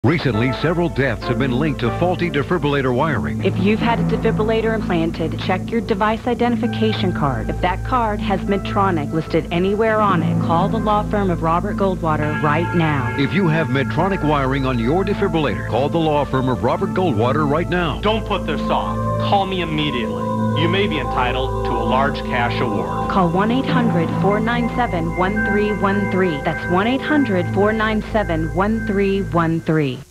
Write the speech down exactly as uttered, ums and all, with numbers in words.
Recently, several deaths have been linked to faulty defibrillator wiring. If you've had a defibrillator implanted, check your device identification card. If that card has Medtronic listed anywhere on it, call the law firm of Robert Goldwater right now. If you have Medtronic wiring on your defibrillator, call the law firm of Robert Goldwater right now. Don't put this off. Call me immediately. You may be entitled to a large cash award. Call one eight hundred, four nine seven, one three one three. That's one eight hundred, four nine seven, one three one three.